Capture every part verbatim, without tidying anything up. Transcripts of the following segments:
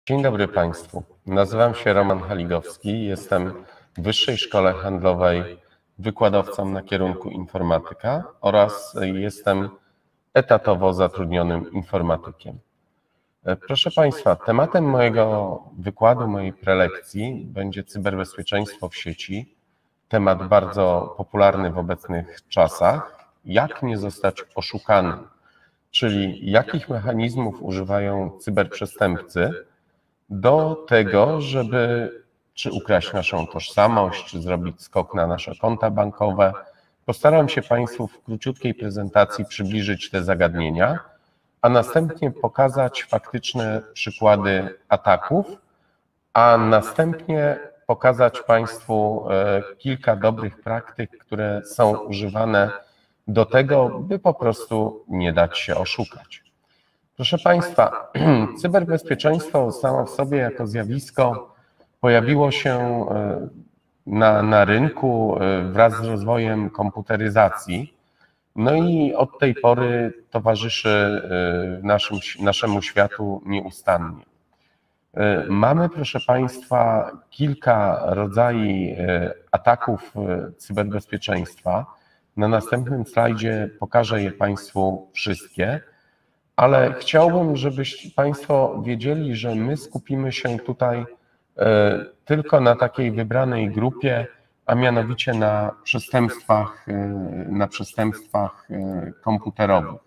Dzień dobry Państwu. Nazywam się Roman Haligowski. Jestem w Wyższej Szkole Handlowej wykładowcą na kierunku informatyka oraz jestem etatowo zatrudnionym informatykiem. Proszę Państwa, tematem mojego wykładu, mojej prelekcji będzie cyberbezpieczeństwo w sieci. Temat bardzo popularny w obecnych czasach. Jak nie zostać oszukanym, czyli jakich mechanizmów używają cyberprzestępcy do tego, żeby czy ukraść naszą tożsamość, czy zrobić skok na nasze konta bankowe. Postaram się Państwu w króciutkiej prezentacji przybliżyć te zagadnienia, a następnie pokazać faktyczne przykłady ataków, a następnie pokazać Państwu kilka dobrych praktyk, które są używane do tego, by po prostu nie dać się oszukać. Proszę Państwa, cyberbezpieczeństwo samo w sobie jako zjawisko pojawiło się na, na rynku wraz z rozwojem komputeryzacji. No i od tej pory towarzyszy naszym, naszemu światu nieustannie. Mamy, proszę Państwa, kilka rodzajów ataków cyberbezpieczeństwa. Na następnym slajdzie pokażę je Państwu wszystkie. Ale chciałbym, żebyście Państwo wiedzieli, że my skupimy się tutaj tylko na takiej wybranej grupie, a mianowicie na przestępstwach, na przestępstwach komputerowych.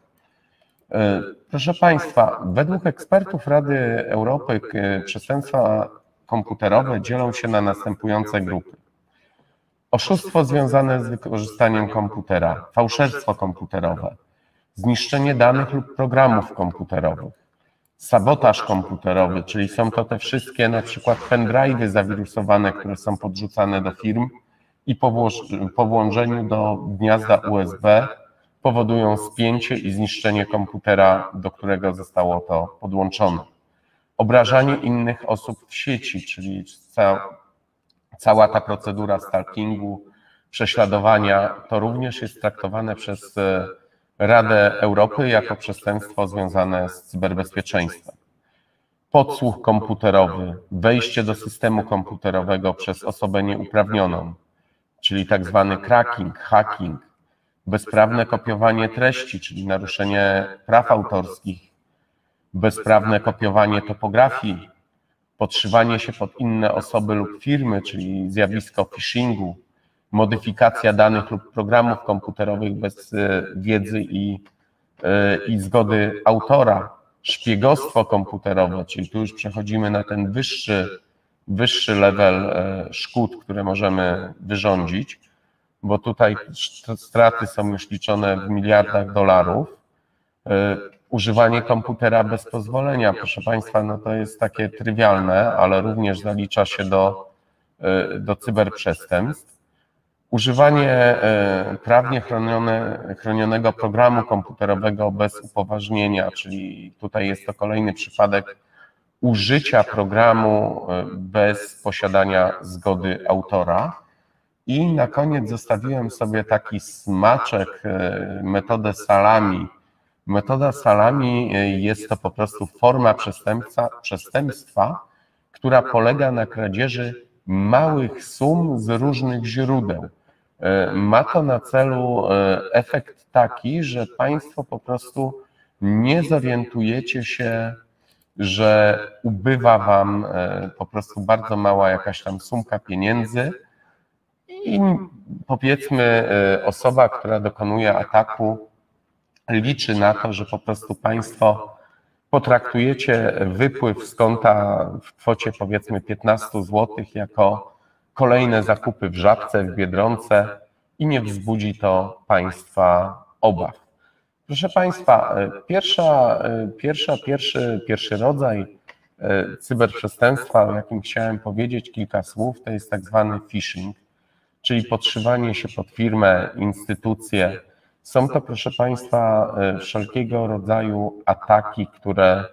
Proszę Państwa, według ekspertów Rady Europy przestępstwa komputerowe dzielą się na następujące grupy. Oszustwo związane z wykorzystaniem komputera, fałszerstwo komputerowe, zniszczenie danych lub programów komputerowych, sabotaż komputerowy, czyli są to te wszystkie na przykład pendrive'y zawirusowane, które są podrzucane do firm i po, po włączeniu do gniazda U S B powodują spięcie i zniszczenie komputera, do którego zostało to podłączone. Obrażanie innych osób w sieci, czyli ca, cała ta procedura stalkingu, prześladowania, to również jest traktowane przez Radę Europy jako przestępstwo związane z cyberbezpieczeństwem. Podsłuch komputerowy, wejście do systemu komputerowego przez osobę nieuprawnioną, czyli tak zwany cracking, hacking, bezprawne kopiowanie treści, czyli naruszenie praw autorskich, bezprawne kopiowanie topografii, podszywanie się pod inne osoby lub firmy, czyli zjawisko phishingu, modyfikacja danych lub programów komputerowych bez wiedzy i, i zgody autora, szpiegostwo komputerowe, czyli tu już przechodzimy na ten wyższy, wyższy level szkód, które możemy wyrządzić, bo tutaj straty są już liczone w miliardach dolarów. Używanie komputera bez pozwolenia, proszę Państwa, no to jest takie trywialne, ale również zalicza się do, do cyberprzestępstw. Używanie prawnie chronione, chronionego programu komputerowego bez upoważnienia, czyli tutaj jest to kolejny przypadek użycia programu bez posiadania zgody autora. I na koniec zostawiłem sobie taki smaczek, metodę salami. Metoda salami jest to po prostu forma przestępstwa, która polega na kradzieży małych sum z różnych źródeł. Ma to na celu efekt taki, że Państwo po prostu nie zorientujecie się, że ubywa Wam po prostu bardzo mała jakaś tam sumka pieniędzy i powiedzmy osoba, która dokonuje ataku, liczy na to, że po prostu Państwo potraktujecie wypływ z konta w kwocie powiedzmy piętnaście złotych jako kolejne zakupy w Żabce, w Biedronce i nie wzbudzi to Państwa obaw. Proszę Państwa, pierwsza, pierwsza, pierwszy, pierwszy rodzaj cyberprzestępstwa, o jakim chciałem powiedzieć kilka słów, to jest tak zwany phishing, czyli podszywanie się pod firmę, instytucje. Są to, proszę Państwa, wszelkiego rodzaju ataki, które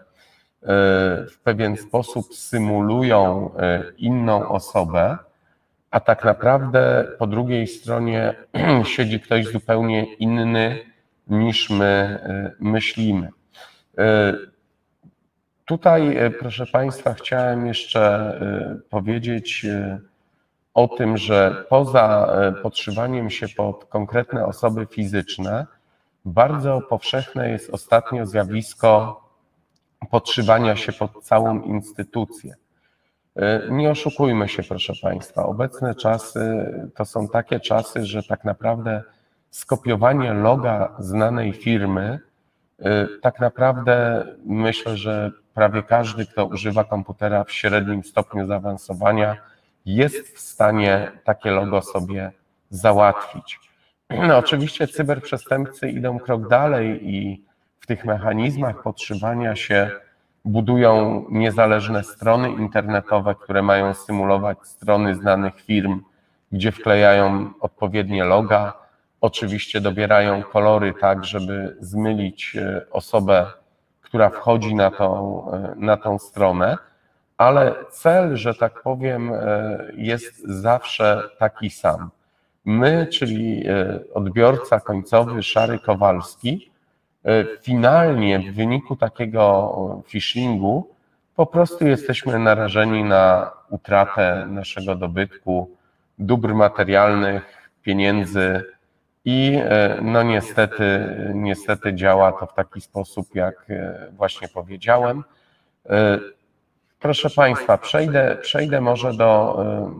w pewien sposób symulują inną osobę, a tak naprawdę po drugiej stronie siedzi ktoś zupełnie inny niż my myślimy. Tutaj, proszę Państwa, chciałem jeszcze powiedzieć o tym, że poza podszywaniem się pod konkretne osoby fizyczne, bardzo powszechne jest ostatnio zjawisko podszywania się pod całą instytucję. Nie oszukujmy się, proszę Państwa, obecne czasy to są takie czasy, że tak naprawdę skopiowanie loga znanej firmy, tak naprawdę myślę, że prawie każdy, kto używa komputera w średnim stopniu zaawansowania, jest w stanie takie logo sobie załatwić. No, oczywiście cyberprzestępcy idą krok dalej i w tych mechanizmach podszywania się budują niezależne strony internetowe, które mają symulować strony znanych firm, gdzie wklejają odpowiednie loga. Oczywiście dobierają kolory tak, żeby zmylić osobę, która wchodzi na tą, na tą stronę, ale cel, że tak powiem, jest zawsze taki sam. My, czyli odbiorca końcowy, szary Kowalski, finalnie w wyniku takiego phishingu po prostu jesteśmy narażeni na utratę naszego dobytku, dóbr materialnych, pieniędzy i no niestety, niestety działa to w taki sposób, jak właśnie powiedziałem. Proszę Państwa, przejdę, przejdę może do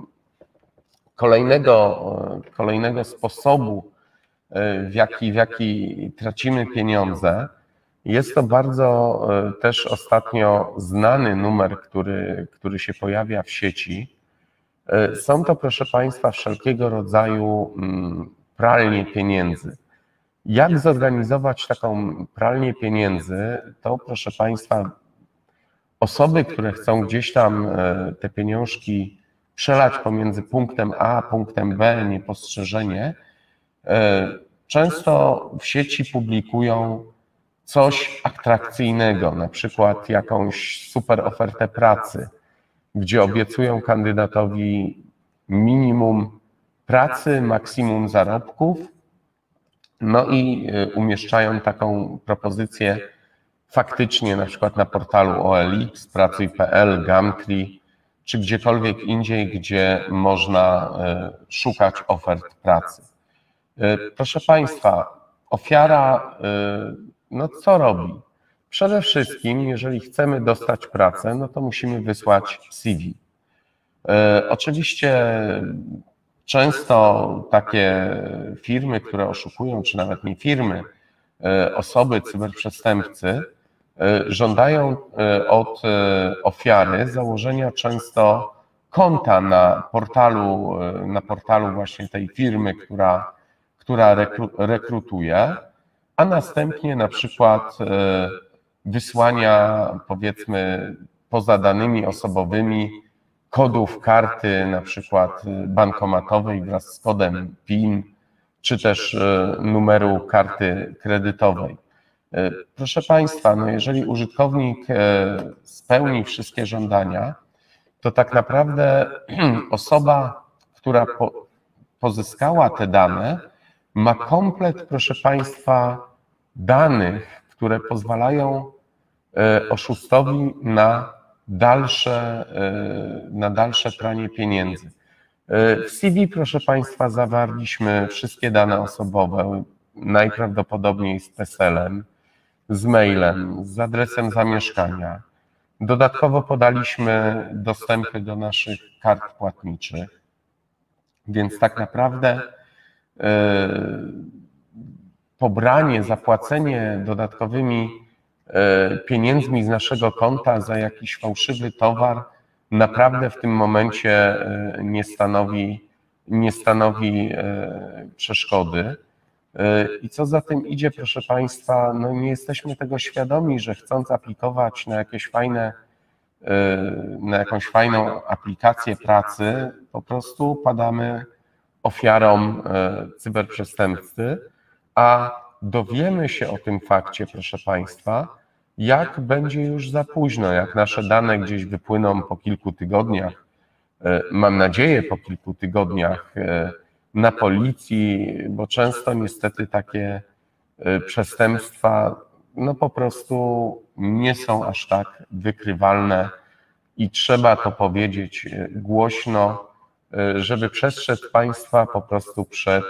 kolejnego, kolejnego sposobu, w jaki, w jaki tracimy pieniądze. Jest to bardzo też ostatnio znany numer, który, który się pojawia w sieci. Są to, proszę Państwa, wszelkiego rodzaju pralnie pieniędzy. Jak zorganizować taką pralnię pieniędzy, to proszę Państwa, osoby, które chcą gdzieś tam te pieniążki przelać pomiędzy punktem A a punktem B niepostrzeżenie, często w sieci publikują coś atrakcyjnego, na przykład jakąś super ofertę pracy, gdzie obiecują kandydatowi minimum pracy, maksimum zarobków, no i umieszczają taką propozycję faktycznie na przykład na portalu O L X, pracuj kropka P L, Gumtree, czy gdziekolwiek indziej, gdzie można szukać ofert pracy. Proszę Państwa, ofiara, no co robi? Przede wszystkim, jeżeli chcemy dostać pracę, no to musimy wysłać C V. Oczywiście często takie firmy, które oszukują, czy nawet nie firmy, osoby, cyberprzestępcy, żądają od ofiary założenia często konta na portalu, na portalu właśnie tej firmy, która, która rekrutuje, a następnie na przykład wysłania, powiedzmy, poza danymi osobowymi kodów karty, na przykład bankomatowej wraz z kodem P I N, czy też numeru karty kredytowej. Proszę Państwa, no jeżeli użytkownik spełni wszystkie żądania, to tak naprawdę osoba, która po, pozyskała te dane, ma komplet, proszę Państwa, danych, które pozwalają oszustowi na dalsze, na dalsze pranie pieniędzy. W C V, proszę Państwa, zawarliśmy wszystkie dane osobowe, najprawdopodobniej z PESEL-em, z mailem, z adresem zamieszkania. Dodatkowo podaliśmy dostępy do naszych kart płatniczych, więc tak naprawdę pobranie, zapłacenie dodatkowymi pieniędzmi z naszego konta za jakiś fałszywy towar naprawdę w tym momencie nie stanowi, nie stanowi przeszkody. I co za tym idzie, proszę Państwa, no nie jesteśmy tego świadomi, że chcąc aplikować na jakieś fajne, na jakąś fajną aplikację pracy, po prostu padamy ofiarą cyberprzestępcy, a dowiemy się o tym fakcie, proszę Państwa, jak będzie już za późno, jak nasze dane gdzieś wypłyną po kilku tygodniach, mam nadzieję po kilku tygodniach, na policji, bo często niestety takie przestępstwa no po prostu nie są aż tak wykrywalne i trzeba to powiedzieć głośno, żeby przestrzec Państwa po prostu przed,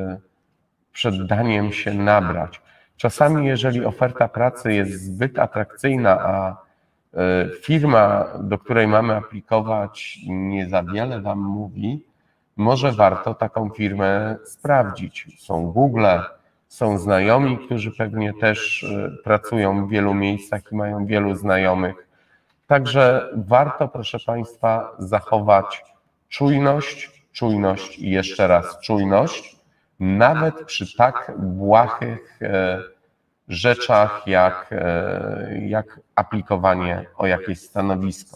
przed daniem się nabrać. Czasami, jeżeli oferta pracy jest zbyt atrakcyjna, a firma, do której mamy aplikować, nie za wiele Wam mówi, może warto taką firmę sprawdzić. Są Google, są znajomi, którzy pewnie też pracują w wielu miejscach i mają wielu znajomych. Także warto, proszę Państwa, zachować czujność, czujność i jeszcze raz czujność, nawet przy tak błahych rzeczach jak, jak aplikowanie o jakieś stanowisko.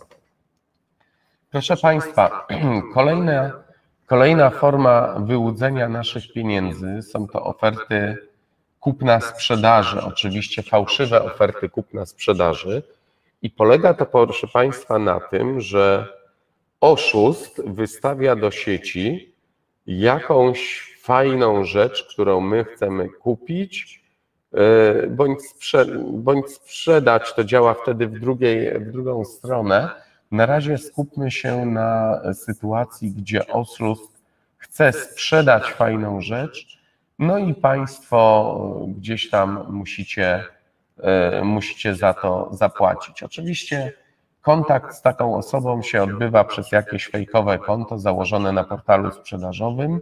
Proszę Państwa, kolejna, kolejna forma wyłudzenia naszych pieniędzy są to oferty kupna-sprzedaży, oczywiście fałszywe oferty kupna-sprzedaży. I polega to, proszę Państwa, na tym, że oszust wystawia do sieci jakąś fajną rzecz, którą my chcemy kupić, bądź, sprze bądź sprzedać. To działa wtedy w, drugiej, w drugą stronę. Na razie skupmy się na sytuacji, gdzie oszust chce sprzedać fajną rzecz, no i Państwo gdzieś tam musicie musicie za to zapłacić. Oczywiście kontakt z taką osobą się odbywa przez jakieś fejkowe konto założone na portalu sprzedażowym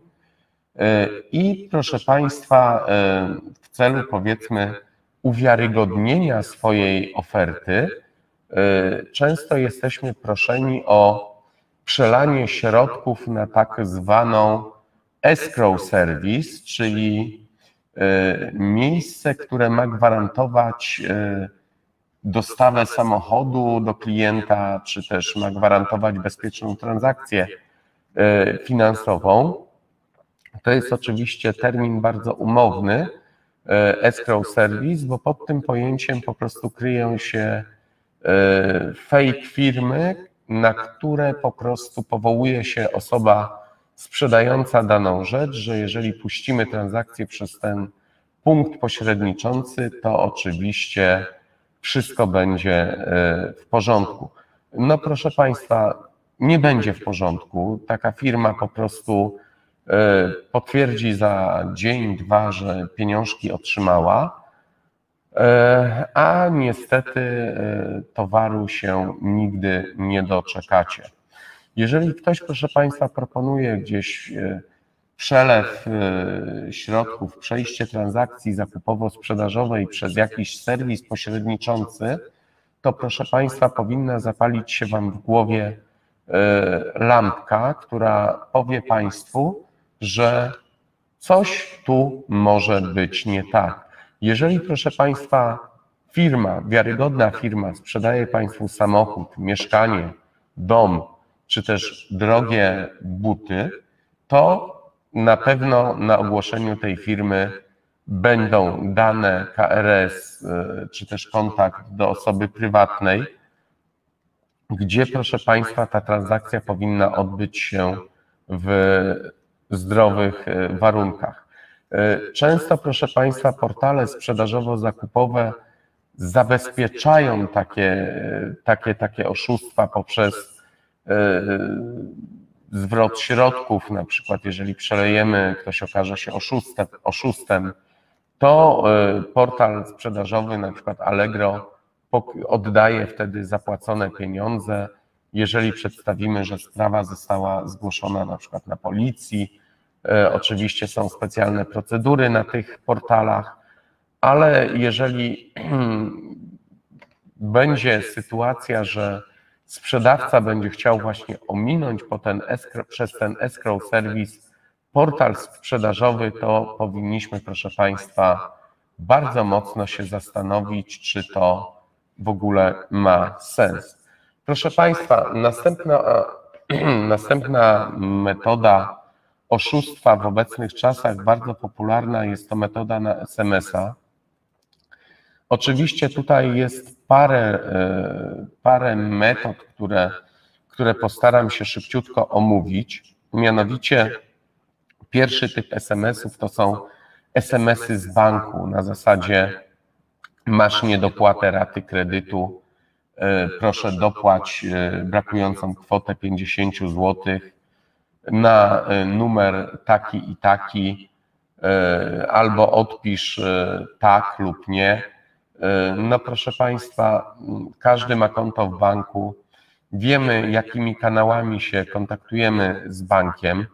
i proszę Państwa, w celu powiedzmy uwiarygodnienia swojej oferty często jesteśmy proszeni o przelanie środków na tak zwaną escrow service, czyli miejsce, które ma gwarantować dostawę samochodu do klienta, czy też ma gwarantować bezpieczną transakcję finansową. To jest oczywiście termin bardzo umowny, escrow service, bo pod tym pojęciem po prostu kryją się fake firmy, na które po prostu powołuje się osoba sprzedająca daną rzecz, że jeżeli puścimy transakcję przez ten punkt pośredniczący, to oczywiście wszystko będzie w porządku. No proszę Państwa, nie będzie w porządku. Taka firma po prostu potwierdzi za dzień, dwa, że pieniążki otrzymała, a niestety towaru się nigdy nie doczekacie. Jeżeli ktoś, proszę Państwa, proponuje gdzieś przelew środków, przejście transakcji zakupowo-sprzedażowej przez jakiś serwis pośredniczący, to proszę Państwa, powinna zapalić się Wam w głowie lampka, która powie Państwu, że coś tu może być nie tak. Jeżeli, proszę Państwa, firma, wiarygodna firma sprzedaje Państwu samochód, mieszkanie, dom, czy też drogie buty, to na pewno na ogłoszeniu tej firmy będą dane K R S, czy też kontakt do osoby prywatnej, gdzie, proszę Państwa, ta transakcja powinna odbyć się w zdrowych warunkach. Często, proszę Państwa, portale sprzedażowo-zakupowe zabezpieczają takie, takie, takie oszustwa poprzez zwrot środków, na przykład jeżeli przelejemy, ktoś okaże się oszustem, oszustem, to portal sprzedażowy, na przykład Allegro, oddaje wtedy zapłacone pieniądze, jeżeli przedstawimy, że sprawa została zgłoszona na przykład na policji. Oczywiście są specjalne procedury na tych portalach, ale jeżeli będzie sytuacja, że sprzedawca będzie chciał właśnie ominąć po ten escrow, przez ten escrow service portal sprzedażowy, to powinniśmy, proszę Państwa, bardzo mocno się zastanowić, czy to w ogóle ma sens. Proszę Państwa, następna, następna metoda oszustwa w obecnych czasach, bardzo popularna, jest to metoda na es em es a. Oczywiście tutaj jest parę, parę metod, które, które postaram się szybciutko omówić. Mianowicie pierwszy typ es em esów to są es em esy z banku na zasadzie masz niedopłatę raty kredytu, proszę dopłać brakującą kwotę pięćdziesiąt złotych na numer taki i taki, albo odpisz tak lub nie. No proszę Państwa, każdy ma konto w banku, wiemy jakimi kanałami się kontaktujemy z bankiem.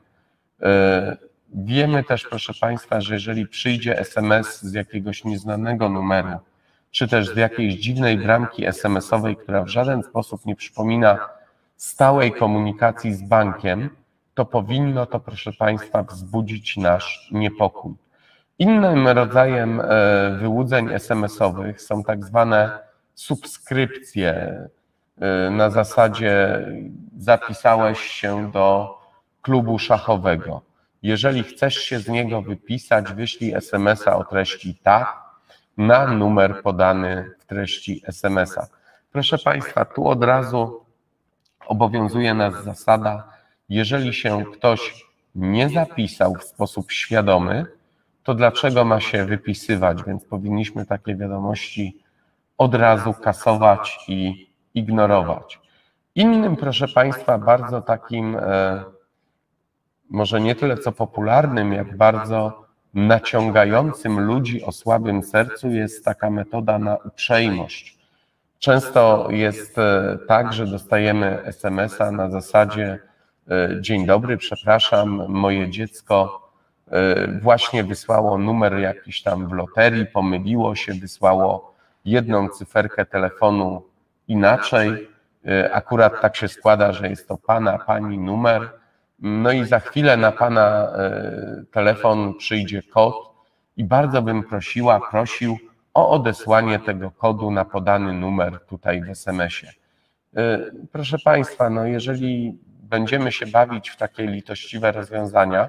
Wiemy też, proszę Państwa, że jeżeli przyjdzie es em es z jakiegoś nieznanego numeru, czy też z jakiejś dziwnej bramki es em esowej, która w żaden sposób nie przypomina stałej komunikacji z bankiem, to powinno to, proszę Państwa, wzbudzić nasz niepokój. Innym rodzajem wyłudzeń es em esowych są tak zwane subskrypcje. Na zasadzie zapisałeś się do klubu szachowego. Jeżeli chcesz się z niego wypisać, wyślij es emesa o treści tak na numer podany w treści es em esa. Proszę Państwa, tu od razu obowiązuje nas zasada, jeżeli się ktoś nie zapisał w sposób świadomy, to dlaczego ma się wypisywać? Więc powinniśmy takie wiadomości od razu kasować i ignorować. Innym, proszę Państwa, bardzo takim, e, może nie tyle co popularnym, jak bardzo naciągającym ludzi o słabym sercu jest taka metoda na uprzejmość. Często jest tak, że dostajemy es em esa na zasadzie dzień dobry, przepraszam, moje dziecko właśnie wysłało numer jakiś tam w loterii, pomyliło się, wysłało jedną cyferkę telefonu inaczej. Akurat tak się składa, że jest to pana, pani numer. No i za chwilę na pana telefon przyjdzie kod i bardzo bym prosiła, prosił o odesłanie tego kodu na podany numer tutaj w es em esie. Proszę Państwa, no jeżeli będziemy się bawić w takie litościwe rozwiązania,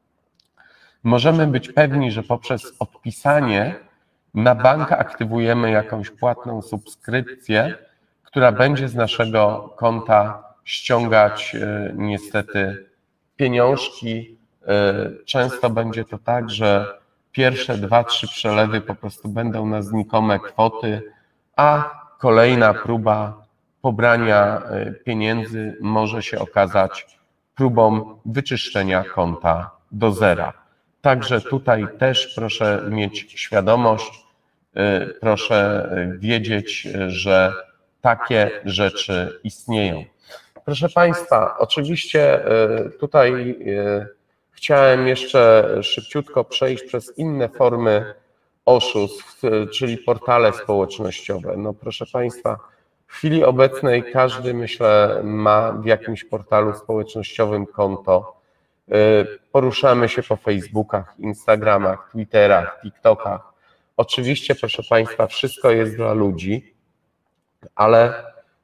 możemy być pewni, że poprzez odpisanie na bank aktywujemy jakąś płatną subskrypcję, która będzie z naszego konta ściągać niestety pieniążki. Często będzie to tak, że pierwsze dwa, trzy przelewy po prostu będą na znikome kwoty, a kolejna próba pobrania pieniędzy może się okazać próbą wyczyszczenia konta do zera. Także tutaj też proszę mieć świadomość, proszę wiedzieć, że takie rzeczy istnieją. Proszę Państwa, oczywiście tutaj chciałem jeszcze szybciutko przejść przez inne formy oszustw, czyli portale społecznościowe. No proszę Państwa, w chwili obecnej każdy, myślę, ma w jakimś portalu społecznościowym konto. Poruszamy się po Facebookach, Instagramach, Twitterach, TikTokach. Oczywiście, proszę Państwa, wszystko jest dla ludzi, ale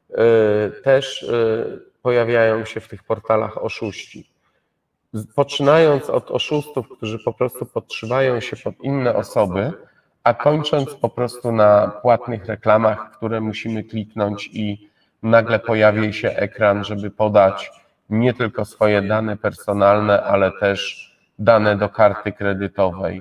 też pojawiają się w tych portalach oszuści. Poczynając od oszustów, którzy po prostu podszywają się pod inne osoby, a kończąc po prostu na płatnych reklamach, które musimy kliknąć i nagle pojawi się ekran, żeby podać nie tylko swoje dane personalne, ale też dane do karty kredytowej.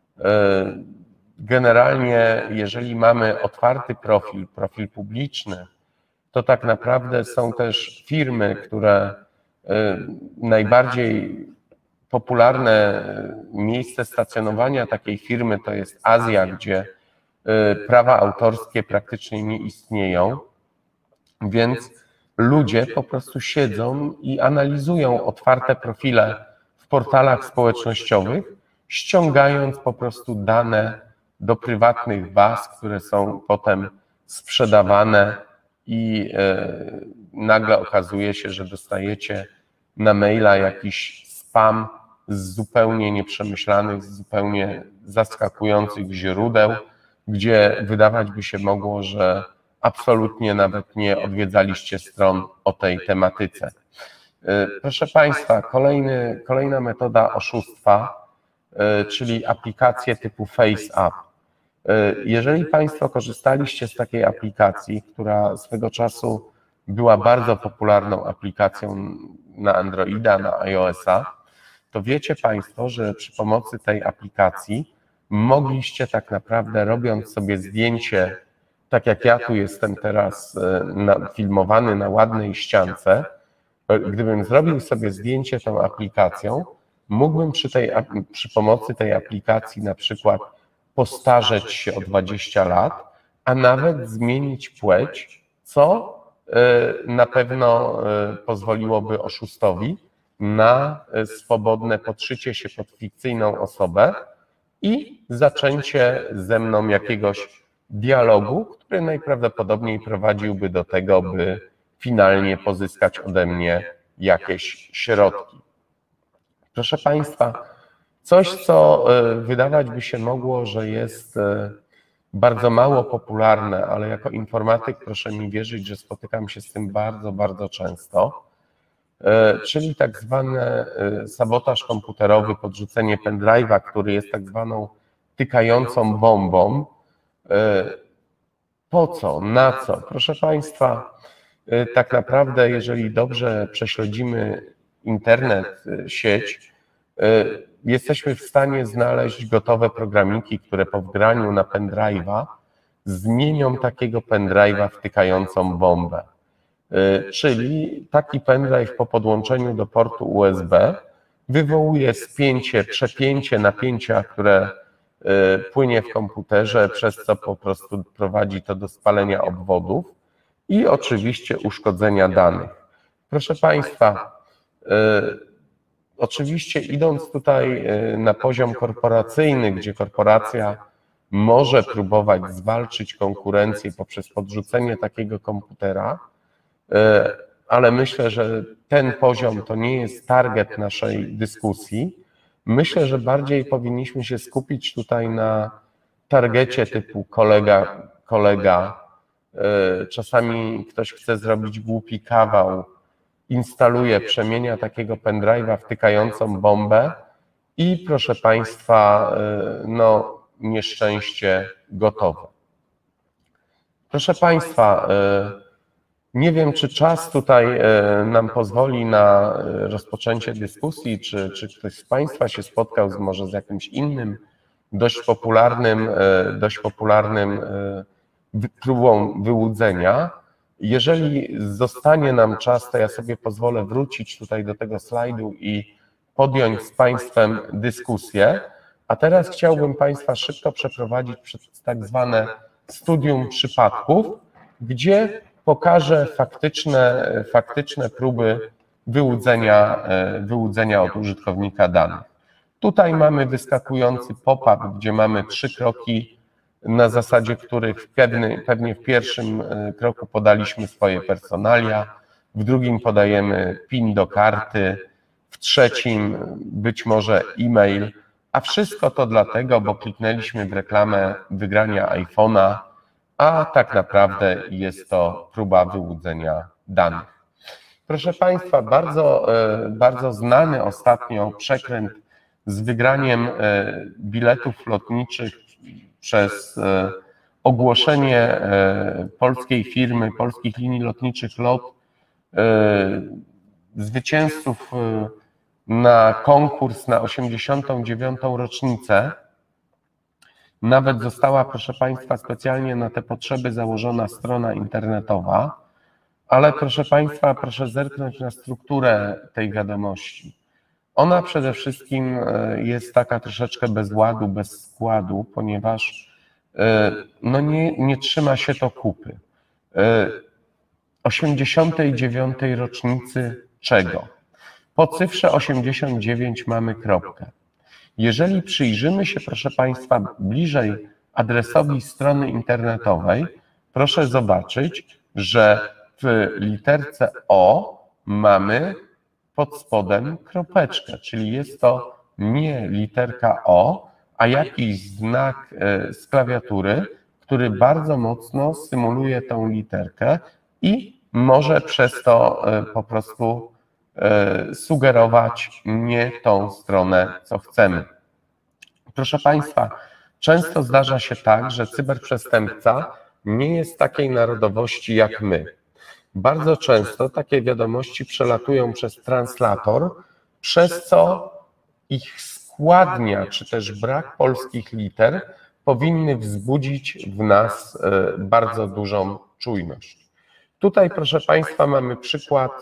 Generalnie, jeżeli mamy otwarty profil, profil publiczny, to tak naprawdę są też firmy, które najbardziej popularne miejsce stacjonowania takiej firmy to jest Azja, gdzie prawa autorskie praktycznie nie istnieją, więc ludzie po prostu siedzą i analizują otwarte profile w portalach społecznościowych, ściągając po prostu dane do prywatnych baz, które są potem sprzedawane i nagle okazuje się, że dostajecie na maila jakiś spam z zupełnie nieprzemyślanych, z zupełnie zaskakujących źródeł, gdzie wydawać by się mogło, że absolutnie nawet nie odwiedzaliście stron o tej tematyce. Proszę Państwa, kolejny, kolejna metoda oszustwa, czyli aplikacje typu FaceApp. Jeżeli Państwo korzystaliście z takiej aplikacji, która swego czasu była bardzo popularną aplikacją na Androida, na iOS-a, to wiecie Państwo, że przy pomocy tej aplikacji mogliście tak naprawdę, robiąc sobie zdjęcie, tak jak ja tu jestem teraz na, filmowany na ładnej ściance, gdybym zrobił sobie zdjęcie tą aplikacją, mógłbym przy, tej, przy pomocy tej aplikacji na przykład postarzeć się o dwadzieścia lat, a nawet zmienić płeć, co na pewno pozwoliłoby oszustowi na swobodne podszycie się pod fikcyjną osobę i zaczęcie ze mną jakiegoś dialogu, który najprawdopodobniej prowadziłby do tego, by finalnie pozyskać ode mnie jakieś środki. Proszę Państwa, coś, co wydawać by się mogło, że jest bardzo mało popularne, ale jako informatyk proszę mi wierzyć, że spotykam się z tym bardzo, bardzo często, czyli tak zwany sabotaż komputerowy, podrzucenie pendrive'a, który jest tak zwaną tykającą bombą. Po co? Na co? Proszę Państwa, tak naprawdę, jeżeli dobrze prześledzimy internet, sieć, jesteśmy w stanie znaleźć gotowe programiki, które po wgraniu na pendrive'a zmienią takiego pendrive'a w tykającą bombę. Czyli taki pendrive po podłączeniu do portu U S B wywołuje spięcie, przepięcie napięcia, które płynie w komputerze, przez co po prostu prowadzi to do spalenia obwodów i oczywiście uszkodzenia danych. Proszę Państwa, oczywiście idąc tutaj na poziom korporacyjny, gdzie korporacja może próbować zwalczyć konkurencję poprzez podrzucenie takiego komputera, ale myślę, że ten poziom to nie jest target naszej dyskusji. Myślę, że bardziej powinniśmy się skupić tutaj na targecie typu kolega, kolega. Czasami ktoś chce zrobić głupi kawał, instaluje, przemienia takiego pendrive'a w tykającą bombę i proszę Państwa, no nieszczęście gotowe. Proszę Państwa, nie wiem, czy czas tutaj nam pozwoli na rozpoczęcie dyskusji, czy, czy ktoś z Państwa się spotkał z, może z jakimś innym, dość popularnym, dość popularnym próbą wyłudzenia. Jeżeli zostanie nam czas, to ja sobie pozwolę wrócić tutaj do tego slajdu i podjąć z Państwem dyskusję. A teraz chciałbym Państwa szybko przeprowadzić przez tak zwane studium przypadków, gdzie pokażę faktyczne, faktyczne próby wyłudzenia, wyłudzenia od użytkownika danych. Tutaj mamy wyskakujący pop-up, gdzie mamy trzy kroki, na zasadzie których w pewny, pewnie w pierwszym kroku podaliśmy swoje personalia, w drugim podajemy PIN do karty, w trzecim być może e-mail, a wszystko to dlatego, bo kliknęliśmy w reklamę wygrania iPhone'a, a tak naprawdę jest to próba wyłudzenia danych. Proszę Państwa, bardzo, bardzo znany ostatnio przekręt z wygraniem biletów lotniczych przez ogłoszenie polskiej firmy, polskich linii lotniczych LOT, zwycięzców na konkurs na osiemdziesiątą dziewiątą rocznicę. Nawet została, proszę Państwa, specjalnie na te potrzeby założona strona internetowa, ale proszę Państwa, proszę zerknąć na strukturę tej wiadomości. Ona przede wszystkim jest taka troszeczkę bez ładu, bez składu, ponieważ no nie, nie trzyma się to kupy. osiemdziesiątej dziewiątej rocznicy czego? Po cyfrze osiemdziesiąt dziewięć mamy kropkę. Jeżeli przyjrzymy się, proszę Państwa, bliżej adresowi strony internetowej, proszę zobaczyć, że w literce O mamy pod spodem kropeczkę, czyli jest to nie literka O, a jakiś znak z klawiatury, który bardzo mocno symuluje tą literkę i może przez to po prostu sugerować nie tą stronę, co chcemy. Proszę Państwa, często zdarza się tak, że cyberprzestępca nie jest takiej narodowości jak my. Bardzo często takie wiadomości przelatują przez translator, przez co ich skład składnia czy też brak polskich liter powinny wzbudzić w nas bardzo dużą czujność. Tutaj, proszę Państwa, mamy przykład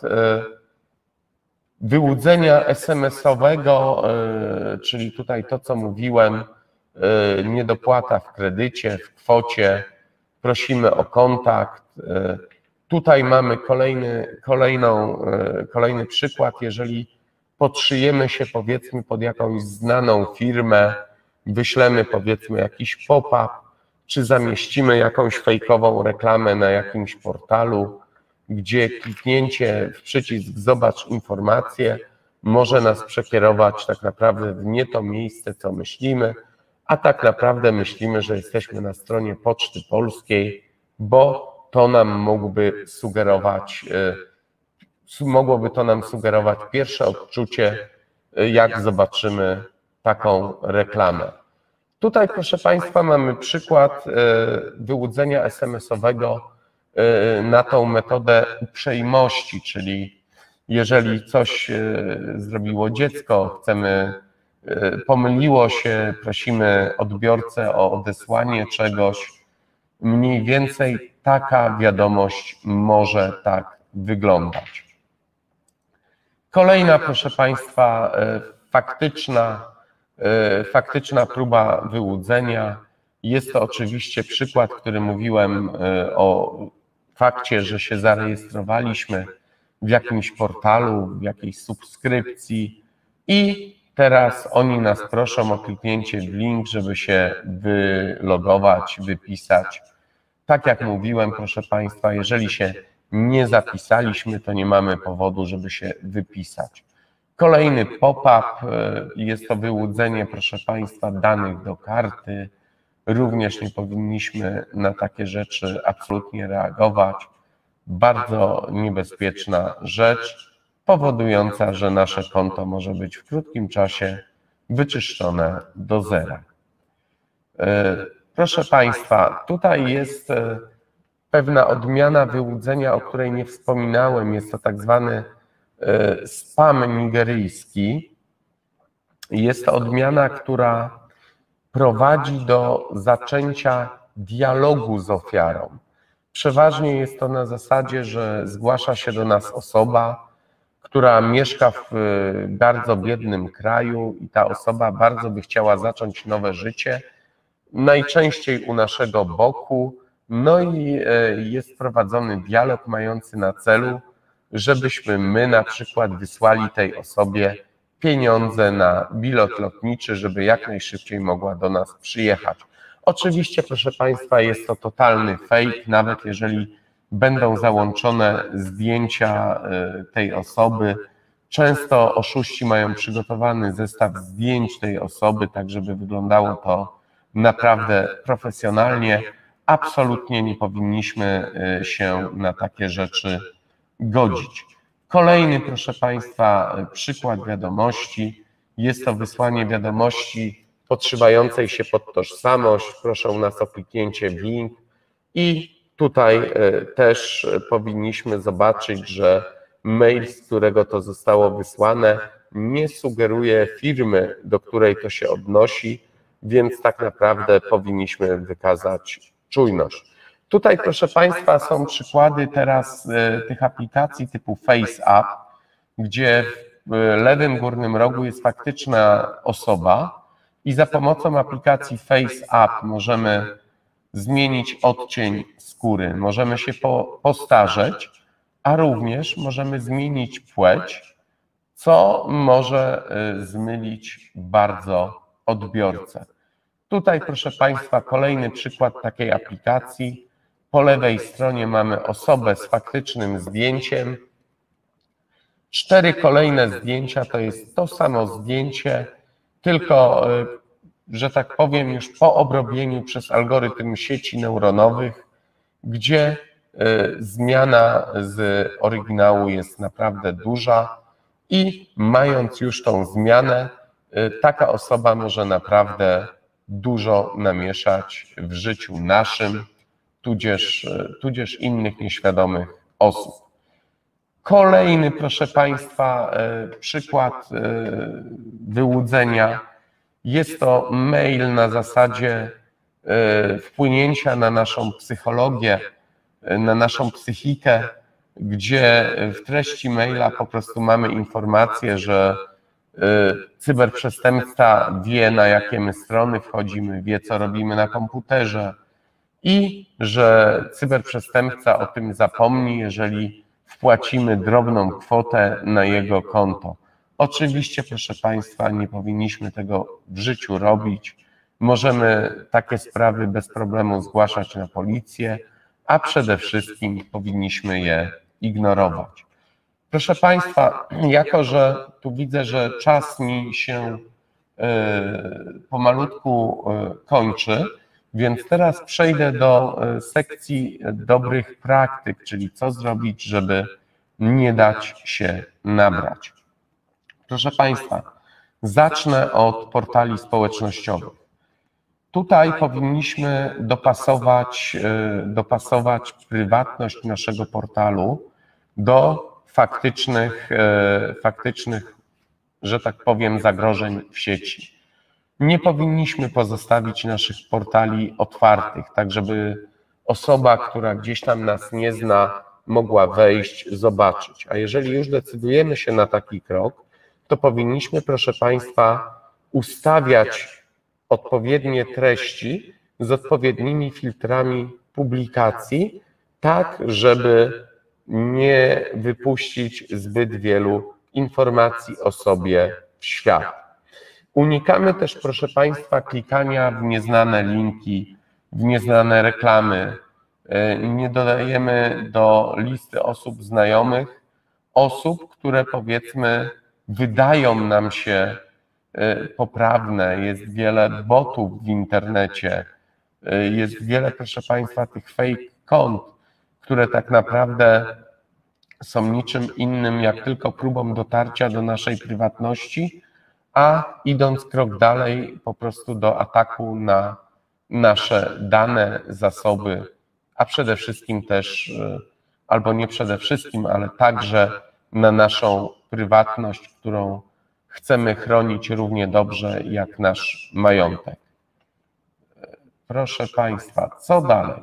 wyłudzenia es em esowego, czyli tutaj to, co mówiłem, niedopłata w kredycie, w kwocie, prosimy o kontakt. Tutaj mamy kolejny, kolejną, kolejny przykład, jeżeli podszyjemy się powiedzmy pod jakąś znaną firmę, wyślemy powiedzmy jakiś pop-up, czy zamieścimy jakąś fejkową reklamę na jakimś portalu, gdzie kliknięcie w przycisk zobacz informacje może nas przekierować tak naprawdę w nie to miejsce, co myślimy, a tak naprawdę myślimy, że jesteśmy na stronie Poczty Polskiej, bo to nam mógłby sugerować, mogłoby to nam sugerować pierwsze odczucie, jak zobaczymy taką reklamę. Tutaj, proszę Państwa, mamy przykład wyłudzenia es em esowego na tą metodę uprzejmości, czyli jeżeli coś zrobiło dziecko, chcemy, pomyliło się, prosimy odbiorcę o odesłanie czegoś, mniej więcej taka wiadomość może tak wyglądać. Kolejna, proszę Państwa, faktyczna, faktyczna próba wyłudzenia. Jest to oczywiście przykład, który mówiłem o fakcie, że się zarejestrowaliśmy w jakimś portalu, w jakiejś subskrypcji i teraz oni nas proszą o kliknięcie w link, żeby się wylogować, wypisać. Tak jak mówiłem, proszę Państwa, jeżeli się nie zapisaliśmy, to nie mamy powodu, żeby się wypisać. Kolejny pop-up, jest to wyłudzenie, proszę Państwa, danych do karty. Również nie powinniśmy na takie rzeczy absolutnie reagować. Bardzo niebezpieczna rzecz, powodująca, że nasze konto może być w krótkim czasie wyczyszczone do zera. Proszę Państwa, tutaj jest pewna odmiana wyłudzenia, o której nie wspominałem. Jest to tak zwany spam nigeryjski. Jest to odmiana, która prowadzi do zaczęcia dialogu z ofiarą. Przeważnie jest to na zasadzie, że zgłasza się do nas osoba, która mieszka w bardzo biednym kraju i ta osoba bardzo by chciała zacząć nowe życie, najczęściej u naszego boku, no i jest prowadzony dialog mający na celu, żebyśmy my na przykład wysłali tej osobie pieniądze na bilet lotniczy, żeby jak najszybciej mogła do nas przyjechać. Oczywiście, proszę Państwa, jest to totalny fake, nawet jeżeli będą załączone zdjęcia tej osoby. Często oszuści mają przygotowany zestaw zdjęć tej osoby, tak żeby wyglądało to naprawdę profesjonalnie. Absolutnie nie powinniśmy się na takie rzeczy godzić. Kolejny, proszę Państwa, przykład wiadomości. Jest to wysłanie wiadomości podszywającej się pod tożsamość. Proszą nas o kliknięcie w link i tutaj też powinniśmy zobaczyć, że mail, z którego to zostało wysłane, nie sugeruje firmy, do której to się odnosi, więc tak naprawdę powinniśmy wykazać czujność. Tutaj, proszę Państwa, są przykłady teraz tych aplikacji typu FaceApp, gdzie w lewym górnym rogu jest faktyczna osoba i za pomocą aplikacji FaceApp możemy zmienić odcień skóry, możemy się postarzeć, a również możemy zmienić płeć, co może zmylić bardzo odbiorcę. Tutaj, proszę Państwa, kolejny przykład takiej aplikacji. Po lewej stronie mamy osobę z faktycznym zdjęciem. Cztery kolejne zdjęcia to jest to samo zdjęcie, tylko, że tak powiem, już po obrobieniu przez algorytm sieci neuronowych, gdzie zmiana z oryginału jest naprawdę duża i mając już tą zmianę, taka osoba może naprawdę dużo namieszać w życiu naszym, tudzież, tudzież innych nieświadomych osób. Kolejny, proszę Państwa, przykład wyłudzenia Jest to mail na zasadzie wpłynięcia na naszą psychologię, na naszą psychikę, gdzie w treści maila po prostu mamy informację, że cyberprzestępca wie, na jakie my strony wchodzimy, wie, co robimy na komputerze i że cyberprzestępca o tym zapomni, jeżeli wpłacimy drobną kwotę na jego konto. Oczywiście, proszę Państwa, nie powinniśmy tego w życiu robić. Możemy takie sprawy bez problemu zgłaszać na policję, a przede wszystkim powinniśmy je ignorować. Proszę Państwa, jako że tu widzę, że czas mi się pomalutku kończy, więc teraz przejdę do sekcji dobrych praktyk, czyli co zrobić, żeby nie dać się nabrać. Proszę Państwa, zacznę od portali społecznościowych. Tutaj powinniśmy dopasować, dopasować prywatność naszego portalu do faktycznych, faktycznych, że tak powiem, zagrożeń w sieci. Nie powinniśmy pozostawić naszych portali otwartych, tak żeby osoba, która gdzieś tam nas nie zna, mogła wejść, zobaczyć. A jeżeli już decydujemy się na taki krok, to powinniśmy, proszę Państwa, ustawiać odpowiednie treści z odpowiednimi filtrami publikacji, tak żeby nie wypuścić zbyt wielu informacji o sobie w świat. Unikamy też, proszę Państwa, klikania w nieznane linki, w nieznane reklamy. Nie dodajemy do listy osób znajomych osób, które powiedzmy wydają nam się poprawne. Jest wiele botów w internecie, jest wiele, proszę Państwa, tych fake kont, które tak naprawdę są niczym innym jak tylko próbą dotarcia do naszej prywatności, a idąc krok dalej po prostu do ataku na nasze dane, zasoby, a przede wszystkim też, albo nie przede wszystkim, ale także na naszą prywatność, którą chcemy chronić równie dobrze jak nasz majątek. Proszę Państwa, co dalej?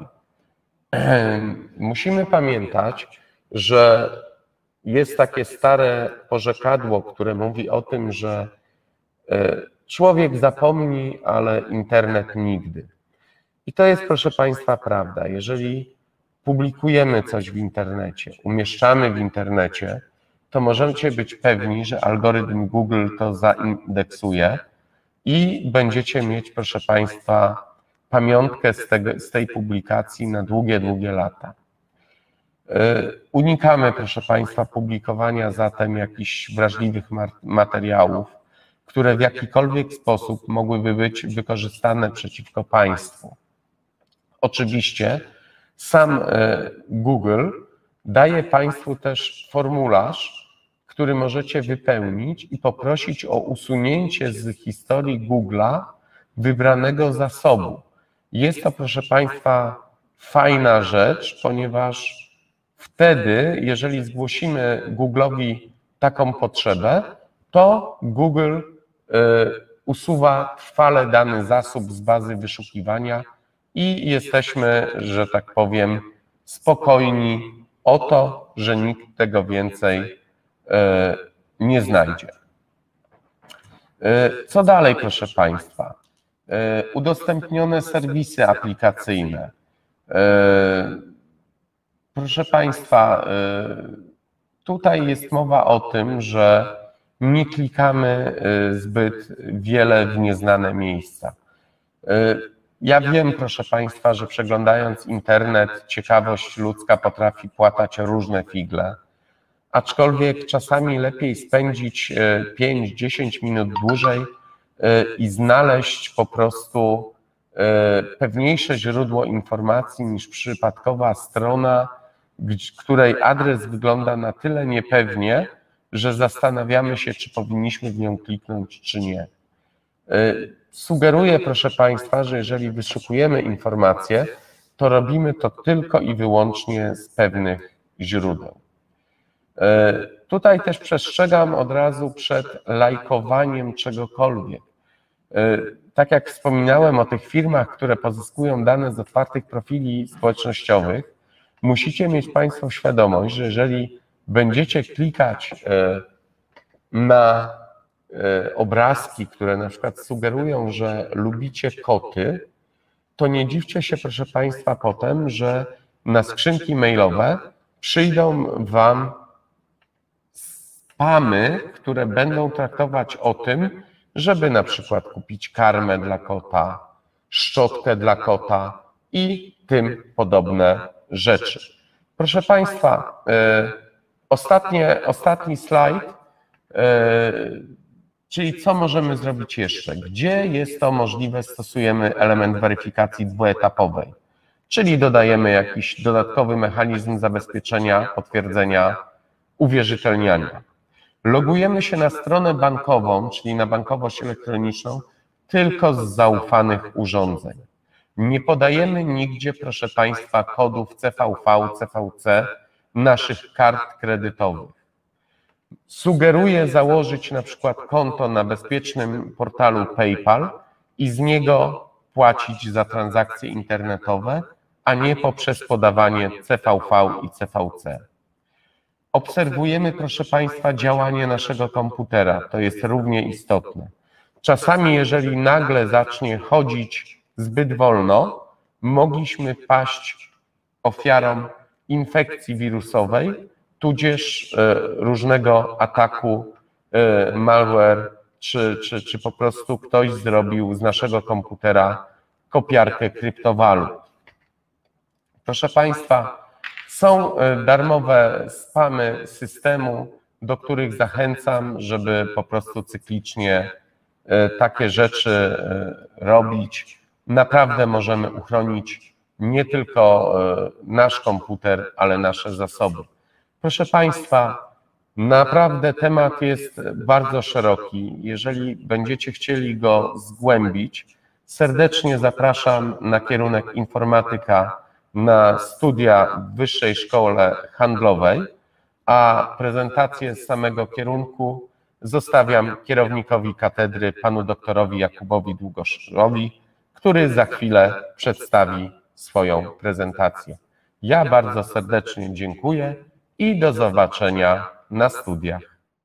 Musimy pamiętać, że jest takie stare porzekadło, które mówi o tym, że człowiek zapomni, ale internet nigdy. I to jest, proszę Państwa, prawda. Jeżeli publikujemy coś w internecie, umieszczamy w internecie, to możecie być pewni, że algorytm Google to zaindeksuje i będziecie mieć, proszę Państwa, pamiątkę z, tego, z tej publikacji na długie, długie lata. Unikamy, proszę Państwa, publikowania zatem jakichś wrażliwych materiałów, które w jakikolwiek sposób mogłyby być wykorzystane przeciwko państwu. Oczywiście sam Google daje Państwu też formularz, który możecie wypełnić i poprosić o usunięcie z historii Google'a wybranego zasobu. Jest to, proszę Państwa, fajna rzecz, ponieważ wtedy, jeżeli zgłosimy Google'owi taką potrzebę, to Google usuwa trwale dany zasób z bazy wyszukiwania i jesteśmy, że tak powiem, spokojni o to, że nikt tego więcej nie znajdzie. Co dalej, proszę Państwa? Udostępnione serwisy aplikacyjne. Proszę Państwa, tutaj jest mowa o tym, że nie klikamy zbyt wiele w nieznane miejsca. Ja wiem, proszę Państwa, że przeglądając internet, ciekawość ludzka potrafi płatać różne figle, aczkolwiek czasami lepiej spędzić pięć dziesięć minut dłużej i znaleźć po prostu pewniejsze źródło informacji niż przypadkowa strona, której adres wygląda na tyle niepewnie, że zastanawiamy się, czy powinniśmy w nią kliknąć, czy nie. Sugeruję, proszę Państwa, że jeżeli wyszukujemy informacje, to robimy to tylko i wyłącznie z pewnych źródeł. Tutaj też przestrzegam od razu przed lajkowaniem czegokolwiek. Tak jak wspominałem o tych firmach, które pozyskują dane z otwartych profili społecznościowych, musicie mieć Państwo świadomość, że jeżeli będziecie klikać na obrazki, które na przykład sugerują, że lubicie koty, to nie dziwcie się, proszę Państwa, potem, że na skrzynki mailowe przyjdą Wam spamy, które będą traktować o tym, żeby na przykład kupić karmę dla kota, szczotkę dla kota i tym podobne rzeczy. Proszę Państwa, ostatnie, ostatni slajd, czyli co możemy zrobić jeszcze? Gdzie jest to możliwe, stosujemy element weryfikacji dwuetapowej, czyli dodajemy jakiś dodatkowy mechanizm zabezpieczenia, potwierdzenia, uwierzytelniania. Logujemy się na stronę bankową, czyli na bankowość elektroniczną, tylko z zaufanych urządzeń. Nie podajemy nigdzie, proszę Państwa, kodów C V V, C V C naszych kart kredytowych. Sugeruję założyć na przykład konto na bezpiecznym portalu PayPal i z niego płacić za transakcje internetowe, a nie poprzez podawanie C V V i C V C. Obserwujemy, proszę Państwa, działanie naszego komputera. To jest równie istotne. Czasami, jeżeli nagle zacznie chodzić zbyt wolno, mogliśmy paść ofiarą infekcji wirusowej, tudzież różnego ataku, malware, czy, czy, czy po prostu ktoś zrobił z naszego komputera kopiarkę kryptowalut. Proszę Państwa, są darmowe spamy systemu, do których zachęcam, żeby po prostu cyklicznie takie rzeczy robić. Naprawdę możemy uchronić nie tylko nasz komputer, ale nasze zasoby. Proszę Państwa, naprawdę temat jest bardzo szeroki. Jeżeli będziecie chcieli go zgłębić, serdecznie zapraszam na kierunek informatyka na studia w Wyższej Szkole Handlowej, a prezentację z samego kierunku zostawiam kierownikowi katedry, panu doktorowi Jakubowi Długoszowi, który za chwilę przedstawi swoją prezentację. Ja bardzo serdecznie dziękuję i do zobaczenia na studiach.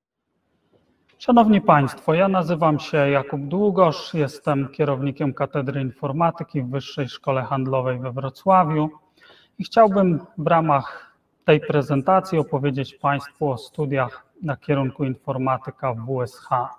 Szanowni Państwo, ja nazywam się Jakub Długosz, jestem kierownikiem Katedry Informatyki w Wyższej Szkole Handlowej we Wrocławiu i chciałbym w ramach tej prezentacji opowiedzieć Państwu o studiach na kierunku informatyka w W S H.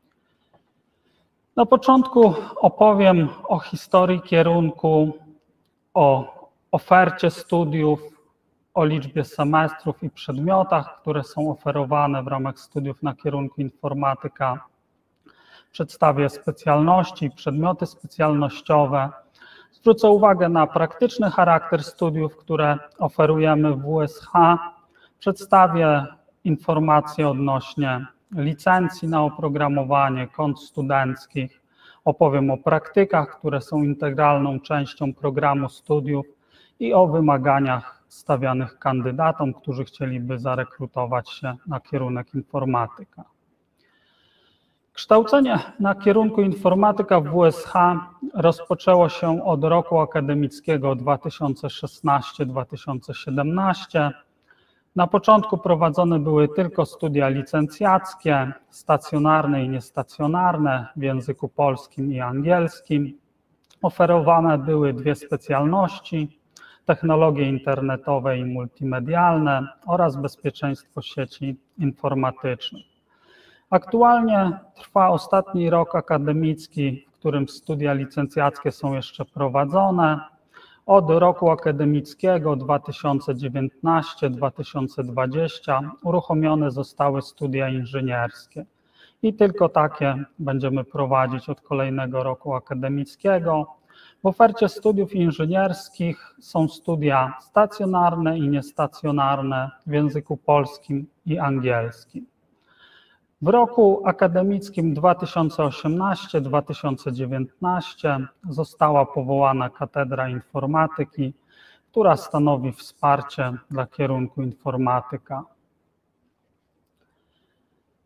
Na początku opowiem o historii kierunku, o ofercie studiów, o liczbie semestrów i przedmiotach, które są oferowane w ramach studiów na kierunku informatyka. Przedstawię specjalności i przedmioty specjalnościowe. Zwrócę uwagę na praktyczny charakter studiów, które oferujemy w W S H. Przedstawię informacje odnośnie licencji na oprogramowanie, kont studenckich. Opowiem o praktykach, które są integralną częścią programu studiów i o wymaganiach stawianych kandydatom, którzy chcieliby zarekrutować się na kierunek informatyka. Kształcenie na kierunku informatyka w W S H rozpoczęło się od roku akademickiego dwa tysiące szesnasty dwa tysiące siedemnasty. Na początku prowadzone były tylko studia licencjackie, stacjonarne i niestacjonarne w języku polskim i angielskim. Oferowane były dwie specjalności: technologie internetowe i multimedialne oraz bezpieczeństwo sieci informatycznych. Aktualnie trwa ostatni rok akademicki, w którym studia licencjackie są jeszcze prowadzone. Od roku akademickiego dwa tysiące dziewiętnasty dwa tysiące dwudziesty uruchomione zostały studia inżynierskie i tylko takie będziemy prowadzić od kolejnego roku akademickiego. W ofercie studiów inżynierskich są studia stacjonarne i niestacjonarne w języku polskim i angielskim. W roku akademickim dwa tysiące osiemnastym dwa tysiące dziewiętnastym została powołana Katedra Informatyki, która stanowi wsparcie dla kierunku informatyka.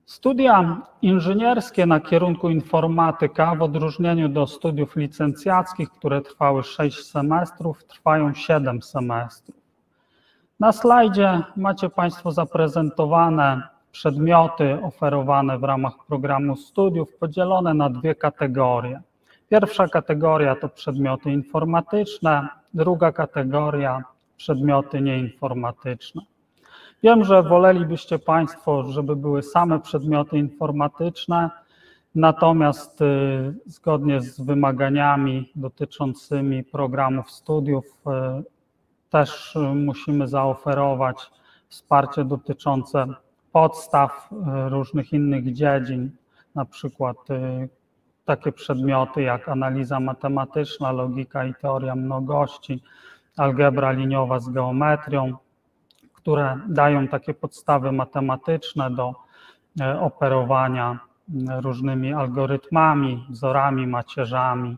Studia inżynierskie na kierunku informatyka w odróżnieniu do studiów licencjackich, które trwały sześć semestrów, trwają siedem semestrów. Na slajdzie macie Państwo zaprezentowane przedmioty oferowane w ramach programu studiów podzielone na dwie kategorie. Pierwsza kategoria to przedmioty informatyczne, druga kategoria przedmioty nieinformatyczne. Wiem, że wolelibyście Państwo, żeby były same przedmioty informatyczne, natomiast y, zgodnie z wymaganiami dotyczącymi programów studiów y, też y, musimy zaoferować wsparcie dotyczące podstaw y, różnych innych dziedzin, na przykład y, takie przedmioty jak analiza matematyczna, logika i teoria mnogości, algebra liniowa z geometrią, które dają takie podstawy matematyczne do operowania różnymi algorytmami, wzorami, macierzami.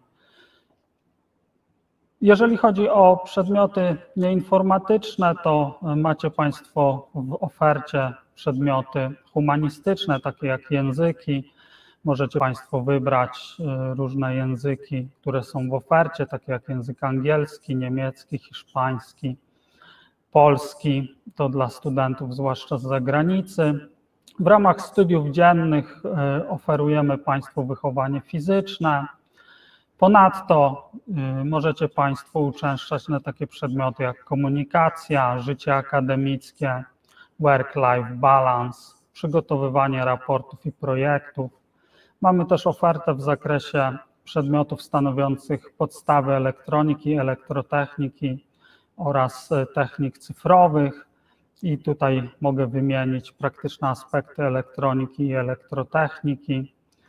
Jeżeli chodzi o przedmioty nieinformatyczne, to macie Państwo w ofercie przedmioty humanistyczne, takie jak języki. Możecie Państwo wybrać różne języki, które są w ofercie, takie jak język angielski, niemiecki, hiszpański, polski, to dla studentów zwłaszcza z zagranicy. W ramach studiów dziennych oferujemy Państwu wychowanie fizyczne. Ponadto możecie Państwo uczęszczać na takie przedmioty jak komunikacja, życie akademickie, work-life balance, przygotowywanie raportów i projektów. Mamy też ofertę w zakresie przedmiotów stanowiących podstawy elektroniki, elektrotechniki oraz technik cyfrowych i tutaj mogę wymienić praktyczne aspekty elektroniki i elektrotechniki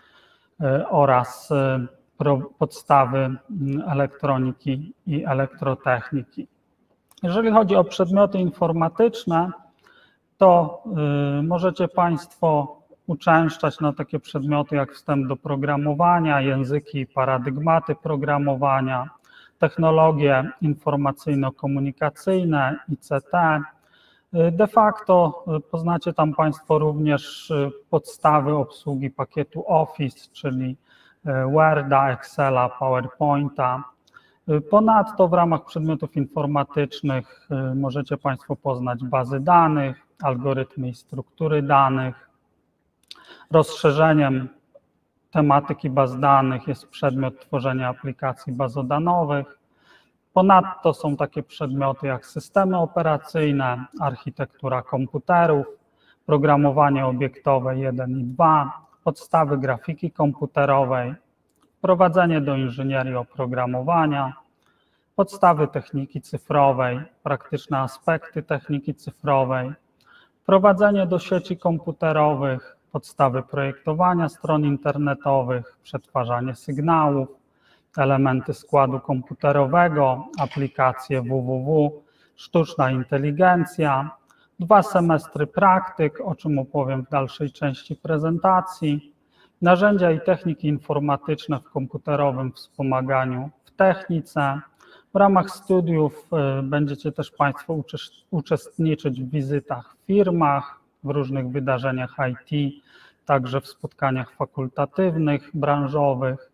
oraz podstawy elektroniki i elektrotechniki. Jeżeli chodzi o przedmioty informatyczne, to możecie Państwo uczęszczać na takie przedmioty jak wstęp do programowania, języki i paradygmaty programowania, technologie informacyjno-komunikacyjne, I C T. De facto poznacie tam Państwo również podstawy obsługi pakietu Office, czyli Worda, Excela, PowerPointa. Ponadto w ramach przedmiotów informatycznych możecie Państwo poznać bazy danych, algorytmy i struktury danych. Rozszerzeniem tematyki baz danych jest przedmiot tworzenia aplikacji bazodanowych. Ponadto są takie przedmioty jak systemy operacyjne, architektura komputerów, programowanie obiektowe jeden i dwa, podstawy grafiki komputerowej, wprowadzenie do inżynierii oprogramowania, podstawy techniki cyfrowej, praktyczne aspekty techniki cyfrowej, wprowadzenie do sieci komputerowych, podstawy projektowania stron internetowych, przetwarzanie sygnałów, elementy składu komputerowego, aplikacje www, sztuczna inteligencja, dwa semestry praktyk, o czym opowiem w dalszej części prezentacji, narzędzia i techniki informatyczne w komputerowym wspomaganiu w technice. W ramach studiów będziecie też Państwo uczestniczyć w wizytach w firmach, w różnych wydarzeniach I T, także w spotkaniach fakultatywnych, branżowych.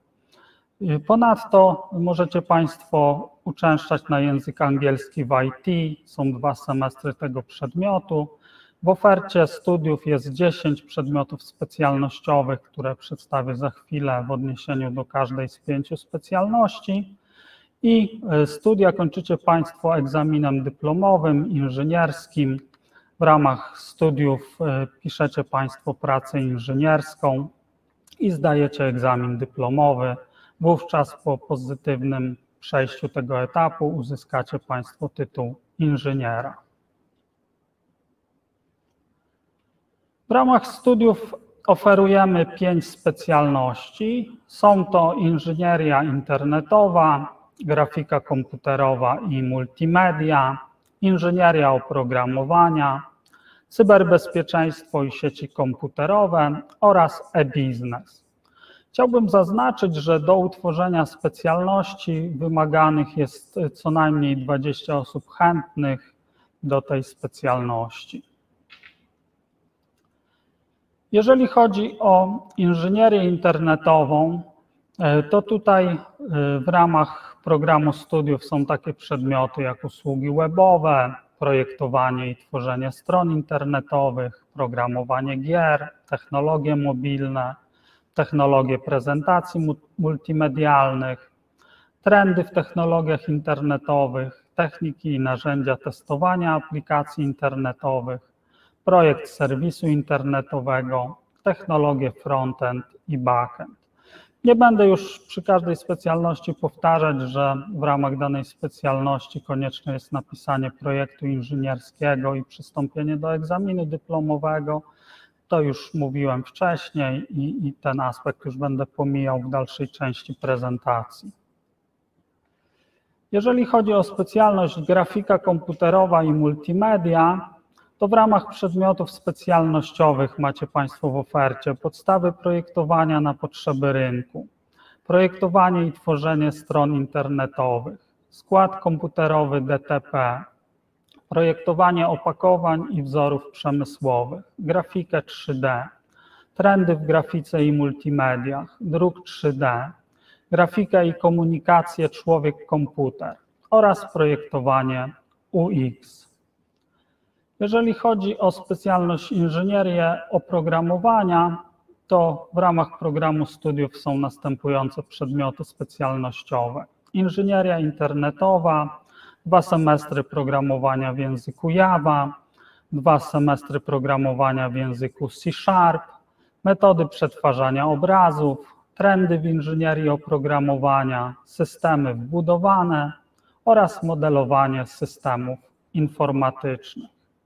Ponadto możecie Państwo uczęszczać na język angielski w I T, są dwa semestry tego przedmiotu. W ofercie studiów jest dziesięć przedmiotów specjalnościowych, które przedstawię za chwilę w odniesieniu do każdej z pięciu specjalności. I studia kończycie Państwo egzaminem dyplomowym, inżynierskim. W ramach studiów piszecie Państwo pracę inżynierską i zdajecie egzamin dyplomowy. Wówczas po pozytywnym przejściu tego etapu uzyskacie Państwo tytuł inżyniera. W ramach studiów oferujemy pięć specjalności. Są to inżynieria internetowa, grafika komputerowa i multimedia, inżynieria oprogramowania, cyberbezpieczeństwo i sieci komputerowe oraz e-biznes. Chciałbym zaznaczyć, że do utworzenia specjalności wymaganych jest co najmniej dwadzieścia osób chętnych do tej specjalności. Jeżeli chodzi o inżynierię internetową, to tutaj w ramach programu studiów są takie przedmioty jak usługi webowe, projektowanie i tworzenie stron internetowych, programowanie gier, technologie mobilne, technologie prezentacji multimedialnych, trendy w technologiach internetowych, techniki i narzędzia testowania aplikacji internetowych, projekt serwisu internetowego, technologie frontend i backend. Nie będę już przy każdej specjalności powtarzać, że w ramach danej specjalności konieczne jest napisanie projektu inżynierskiego i przystąpienie do egzaminu dyplomowego. To już mówiłem wcześniej i, i ten aspekt już będę pomijał w dalszej części prezentacji. Jeżeli chodzi o specjalność grafika komputerowa i multimedia, to w ramach przedmiotów specjalnościowych macie Państwo w ofercie podstawy projektowania na potrzeby rynku, projektowanie i tworzenie stron internetowych, skład komputerowy D T P, projektowanie opakowań i wzorów przemysłowych, grafikę trzy D, trendy w grafice i multimediach, druk trzy D, grafikę i komunikację człowiek-komputer oraz projektowanie U X. Jeżeli chodzi o specjalność inżynierię oprogramowania, to w ramach programu studiów są następujące przedmioty specjalnościowe. Inżynieria internetowa, dwa semestry programowania w języku Java, dwa semestry programowania w języku C Sharp, metody przetwarzania obrazów, trendy w inżynierii oprogramowania, systemy wbudowane oraz modelowanie systemów informatycznych.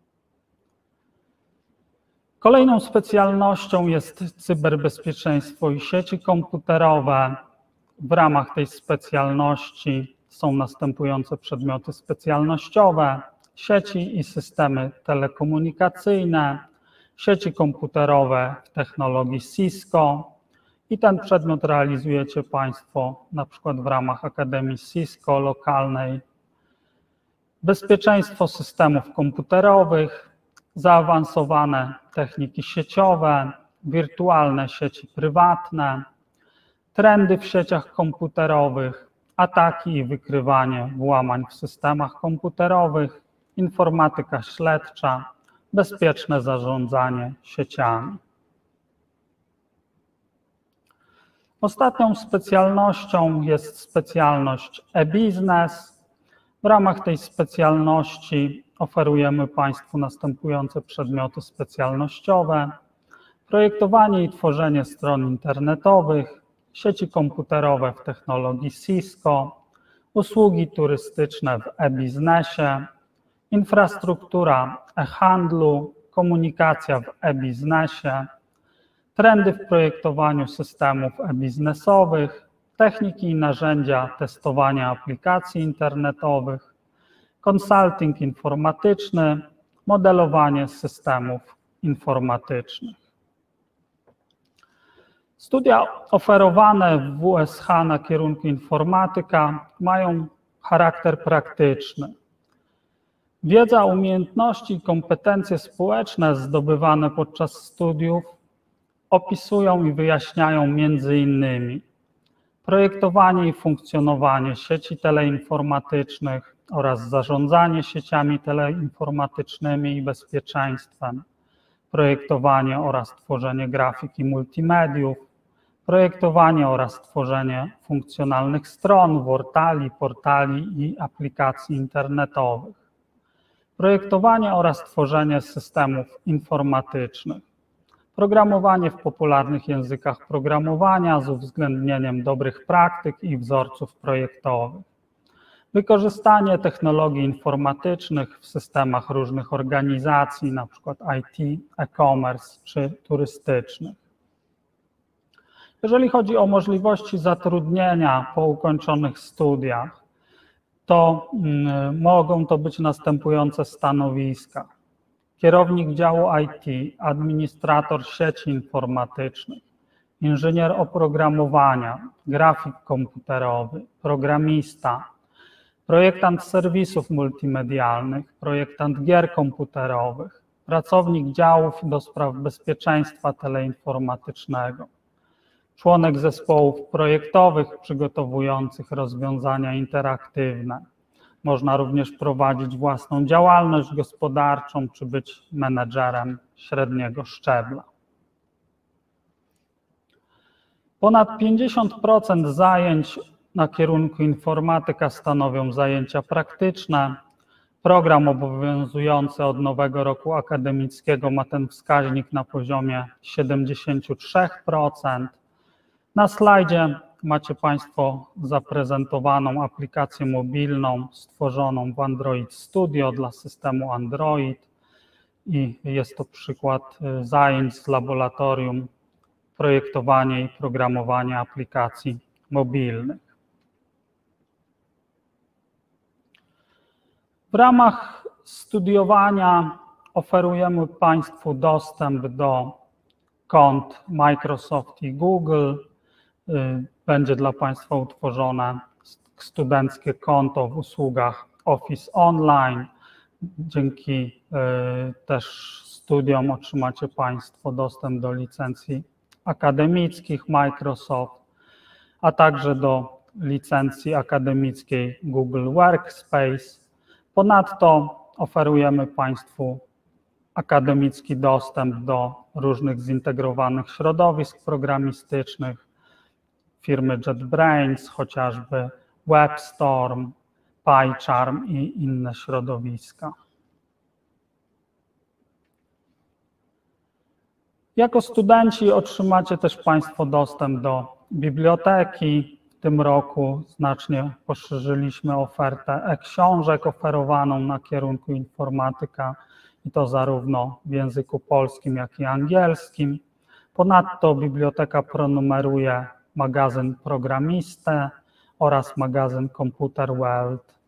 Kolejną specjalnością jest cyberbezpieczeństwo i sieci komputerowe. W ramach tej specjalności są następujące przedmioty specjalnościowe: sieci i systemy telekomunikacyjne, sieci komputerowe w technologii Cisco i ten przedmiot realizujecie Państwo na przykład w ramach Akademii Cisco lokalnej. Bezpieczeństwo systemów komputerowych, zaawansowane techniki sieciowe, wirtualne sieci prywatne, trendy w sieciach komputerowych, ataki i wykrywanie włamań w systemach komputerowych, informatyka śledcza, bezpieczne zarządzanie sieciami. Ostatnią specjalnością jest specjalność e-biznes. W ramach tej specjalności oferujemy Państwu następujące przedmioty specjalnościowe: projektowanie i tworzenie stron internetowych, sieci komputerowe w technologii Cisco, usługi turystyczne w e-biznesie, infrastruktura e-handlu, komunikacja w e-biznesie, trendy w projektowaniu systemów e-biznesowych, techniki i narzędzia testowania aplikacji internetowych, konsulting informatyczny, modelowanie systemów informatycznych. Studia oferowane w W S H na kierunku informatyka mają charakter praktyczny. Wiedza, umiejętności i kompetencje społeczne zdobywane podczas studiów opisują i wyjaśniają między innymi projektowanie i funkcjonowanie sieci teleinformatycznych oraz zarządzanie sieciami teleinformatycznymi i bezpieczeństwem, projektowanie oraz tworzenie grafiki multimediów, projektowanie oraz tworzenie funkcjonalnych stron, portali, portali i aplikacji internetowych, projektowanie oraz tworzenie systemów informatycznych, programowanie w popularnych językach programowania z uwzględnieniem dobrych praktyk i wzorców projektowych, wykorzystanie technologii informatycznych w systemach różnych organizacji, np. I T, e-commerce czy turystycznych. Jeżeli chodzi o możliwości zatrudnienia po ukończonych studiach, to mm, mogą to być następujące stanowiska: kierownik działu I T, administrator sieci informatycznych, inżynier oprogramowania, grafik komputerowy, programista, projektant serwisów multimedialnych, projektant gier komputerowych, pracownik działów do spraw bezpieczeństwa teleinformatycznego, członek zespołów projektowych przygotowujących rozwiązania interaktywne. Można również prowadzić własną działalność gospodarczą czy być menedżerem średniego szczebla. Ponad pięćdziesiąt procent zajęć na kierunku informatyka stanowią zajęcia praktyczne. Program obowiązujący od nowego roku akademickiego ma ten wskaźnik na poziomie siedemdziesiąt trzy procent. Na slajdzie macie Państwo zaprezentowaną aplikację mobilną stworzoną w Android Studio dla systemu Android i jest to przykład zajęć z laboratorium projektowania i programowania aplikacji mobilnych. W ramach studiowania oferujemy Państwu dostęp do kont Microsoft i Google. Będzie dla Państwa utworzone studenckie konto w usługach Office Online. Dzięki też studiom otrzymacie Państwo dostęp do licencji akademickich Microsoft, a także do licencji akademickiej Google Workspace. Ponadto oferujemy Państwu akademicki dostęp do różnych zintegrowanych środowisk programistycznych firmy JetBrains, chociażby WebStorm, PyCharm i inne środowiska. Jako studenci otrzymacie też Państwo dostęp do biblioteki. W tym roku znacznie poszerzyliśmy ofertę e-książek oferowaną na kierunku informatyka i to zarówno w języku polskim, jak i angielskim. Ponadto biblioteka pronumeruje magazyn Programistę oraz magazyn Computer World.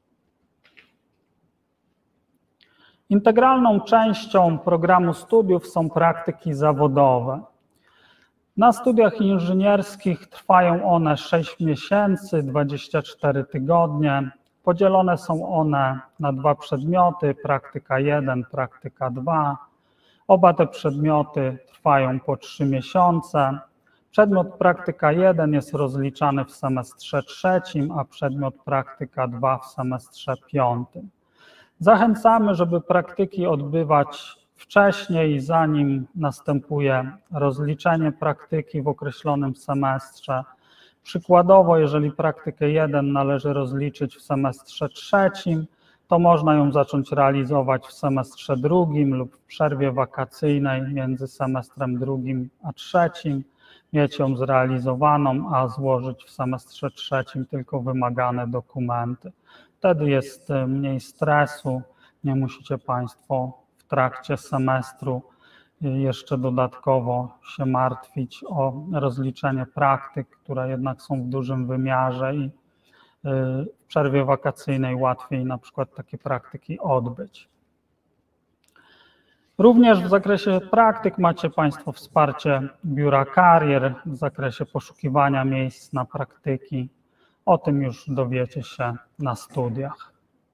Integralną częścią programu studiów są praktyki zawodowe. Na studiach inżynierskich trwają one sześć miesięcy, dwadzieścia cztery tygodnie. Podzielone są one na dwa przedmioty, praktyka jeden, praktyka dwa. Oba te przedmioty trwają po trzy miesiące. Przedmiot praktyka jeden jest rozliczany w semestrze trzecim, a przedmiot praktyka dwa w semestrze piątym. Zachęcamy, żeby praktyki odbywać wcześniej, zanim następuje rozliczenie praktyki w określonym semestrze. Przykładowo, jeżeli praktykę jeden należy rozliczyć w semestrze trzecim, to można ją zacząć realizować w semestrze drugim lub w przerwie wakacyjnej między semestrem drugim a trzecim, mieć ją zrealizowaną, a złożyć w semestrze trzecim tylko wymagane dokumenty. Wtedy jest mniej stresu, nie musicie Państwo w trakcie semestru jeszcze dodatkowo się martwić o rozliczenie praktyk, które jednak są w dużym wymiarze i w przerwie wakacyjnej łatwiej na przykład takie praktyki odbyć. Również w zakresie praktyk macie Państwo wsparcie Biura Karier w zakresie poszukiwania miejsc na praktyki. O tym już dowiecie się na studiach.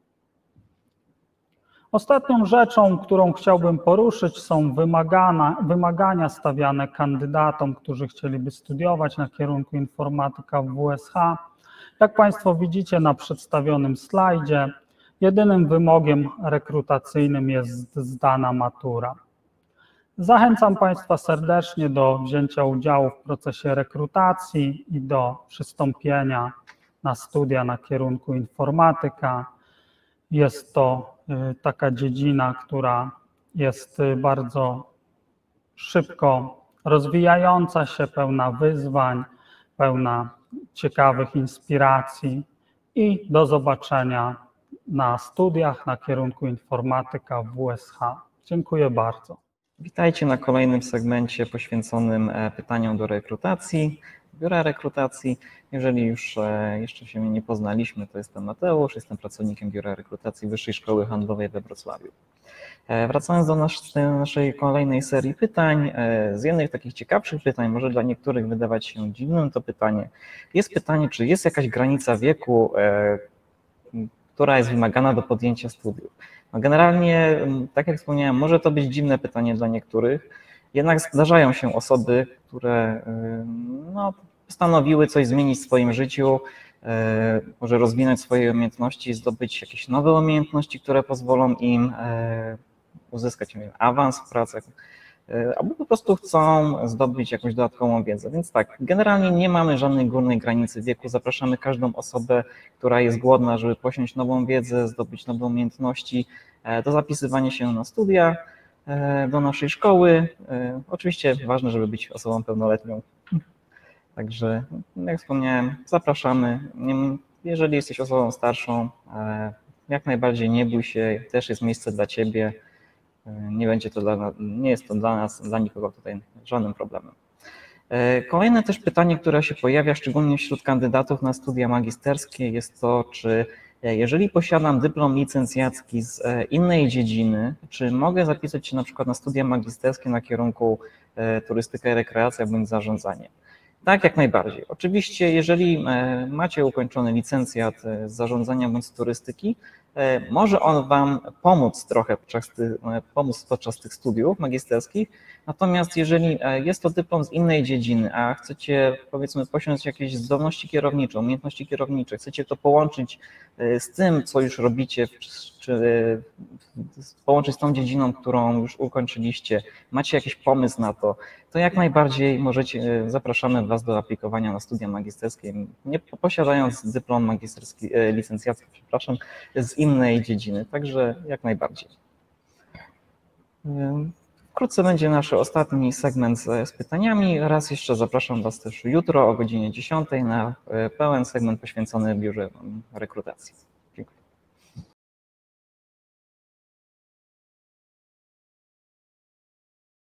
Ostatnią rzeczą, którą chciałbym poruszyć, są wymagana, wymagania stawiane kandydatom, którzy chcieliby studiować na kierunku informatyka w W S H. Jak Państwo widzicie na przedstawionym slajdzie, jedynym wymogiem rekrutacyjnym jest zdana matura. Zachęcam Państwa serdecznie do wzięcia udziału w procesie rekrutacji i do przystąpienia na studia na kierunku informatyka. Jest to taka dziedzina, która jest bardzo szybko rozwijająca się, pełna wyzwań, pełna ciekawych inspiracji i do zobaczenia na studiach na kierunku informatyka w W S H. Dziękuję bardzo. Witajcie na kolejnym segmencie poświęconym pytaniom do rekrutacji, biura rekrutacji. Jeżeli już jeszcze się nie poznaliśmy, to jestem Mateusz, jestem pracownikiem Biura Rekrutacji Wyższej Szkoły Handlowej we Wrocławiu. Wracając do naszej kolejnej serii pytań, z jednych takich ciekawszych pytań, może dla niektórych wydawać się dziwnym to pytanie, jest pytanie, czy jest jakaś granica wieku, która jest wymagana do podjęcia studiów. No generalnie, tak jak wspomniałem, może to być dziwne pytanie dla niektórych, jednak zdarzają się osoby, które no, postanowiły coś zmienić w swoim życiu, może rozwinąć swoje umiejętności, zdobyć jakieś nowe umiejętności, które pozwolą im uzyskać, nie wiem, awans w pracach, albo po prostu chcą zdobyć jakąś dodatkową wiedzę. Więc tak, generalnie nie mamy żadnej górnej granicy wieku. Zapraszamy każdą osobę, która jest głodna, żeby posiąść nową wiedzę, zdobyć nowe umiejętności, do zapisywania się na studia, do naszej szkoły. Oczywiście ważne, żeby być osobą pełnoletnią. Także, jak wspomniałem, zapraszamy. Jeżeli jesteś osobą starszą, jak najbardziej nie bój się, też jest miejsce dla Ciebie. Nie będzie to dla, nie jest to dla nas, dla nikogo tutaj żadnym problemem. Kolejne też pytanie, które się pojawia, szczególnie wśród kandydatów na studia magisterskie, jest to, czy jeżeli posiadam dyplom licencjacki z innej dziedziny, czy mogę zapisać się na przykład na studia magisterskie na kierunku turystyka i rekreacja bądź zarządzanie? Tak, jak najbardziej. Oczywiście, jeżeli macie ukończony licencjat z zarządzania bądź z turystyki, może on Wam pomóc trochę podczas, pomóc podczas tych studiów magisterskich, natomiast jeżeli jest to dyplom z innej dziedziny, a chcecie, powiedzmy, posiąść jakieś zdolności kierownicze, umiejętności kierownicze, chcecie to połączyć z tym, co już robicie, czy połączyć z tą dziedziną, którą już ukończyliście, macie jakiś pomysł na to, to jak najbardziej możecie, zapraszamy Was do aplikowania na studia magisterskie, nie posiadając dyplom magisterski, licencjacki, przepraszam, z innej dziedziny, także jak najbardziej. Wkrótce będzie nasz ostatni segment z, z pytaniami. Raz jeszcze zapraszam Was też jutro o godzinie dziesiątej na pełen segment poświęcony biurze rekrutacji.